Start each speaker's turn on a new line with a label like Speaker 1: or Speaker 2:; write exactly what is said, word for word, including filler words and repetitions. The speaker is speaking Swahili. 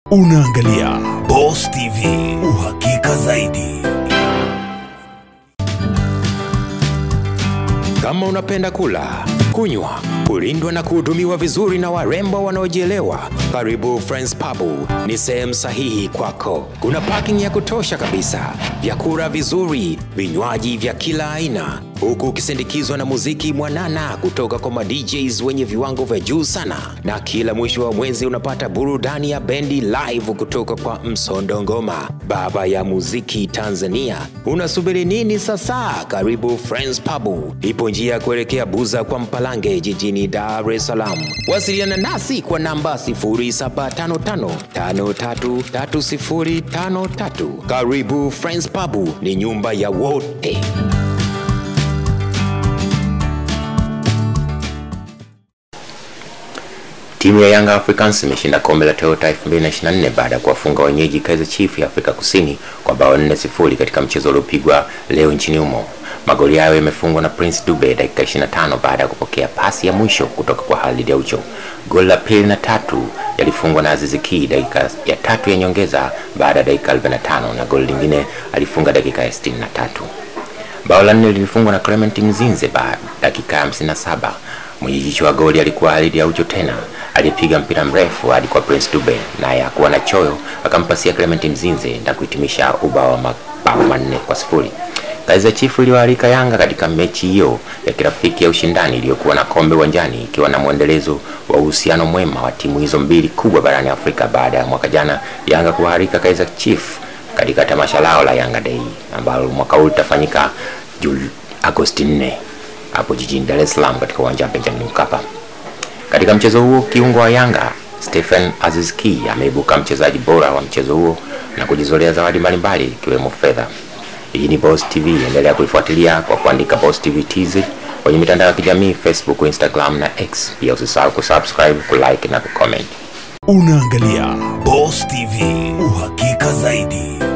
Speaker 1: Unaangalia Boss T V, uhakika zaidi. Kama unapenda kula, kunywa, kulindwa na kuhudumiwa vizuri na warembo wanaojielewa, karibu Friends Pub, ni sehemu sahihi kwako. Kuna parking ya kutosha kabisa, vyakula vizuri, vinywaji vya kila aina, huku ukisindikizwa na muziki mwanana kutoka kwa ma D Js wenye viwango vya juu sana, na kila mwisho wa mwezi unapata burudani ya bendi live kutoka kwa Msondo Ngoma, baba ya muziki Tanzania. Unasubiri nini sasa? Karibu Friends Pub, ipo njia kuelekea Buza kwa Mpalange jijini Dar es Salaam. Wasiliana nasi kwa namba sifuri saba tano tano tano tatu tatu sifuri tano tatu. Karibu Friends Pub, ni nyumba ya wote. Timu ya Young Africans imeshinda kombe la Toyota elfu mbili na ishirini na nne baada ya kuwafunga wenyeji Kaizer Chiefs ya Afrika Kusini kwa bao nne sifuri katika mchezo uliopigwa leo nchini humo. Magoli hayo yamefungwa na Prince Dube dakika ishirini na tano baada ya kupokea pasi ya mwisho kutoka kwa Khalid Aucho. Goli la pili na tatu yalifungwa na Aziz Ki dakika ya tatu ya nyongeza baada ya dakika arobaini na tano, na goli lingine alifunga dakika ya sitini na tatu. Bao la nne lilifungwa na Clement Mzinze baada dakika ya hamsini na saba. Mwenyeji wa goli alikuwa Khalid Aucho tena, alipiga mpira mrefu hadi kwa Prince Dube, naye hakuwa na choyo akampasia Clement Mzinze na kuhitimisha ubao wa mabao manne kwa sifuri. Kaizer Chiefs iliwaalika Yanga katika mechi hiyo ya kirafiki ya ushindani iliyokuwa na kombe uwanjani, ikiwa na muendelezo wa uhusiano mwema wa timu hizo mbili kubwa barani Afrika baada ya mwaka jana Yanga kuharika Kaizer Chiefs katika tamasha lao la Yanga Day ambalo mwaka huu litafanyika Agosti nne hapo jijini Dar es Salaam katika uwanja wa Benjamin Mkapa. Katika mchezo huo, kiungo wa Yanga Stephen Aziz Ki ameibuka mchezaji bora wa mchezo huo na kujizolea zawadi mbalimbali ikiwemo fedha. Hii ni Boss T V, endelea kuifuatilia kwa kuandika Boss T V T Z kwenye mitandao ya kijamii Facebook, Instagram na X. Pia usisahau kusubscribe, kulike na kucomment. Unaangalia Boss T V, uhakika zaidi.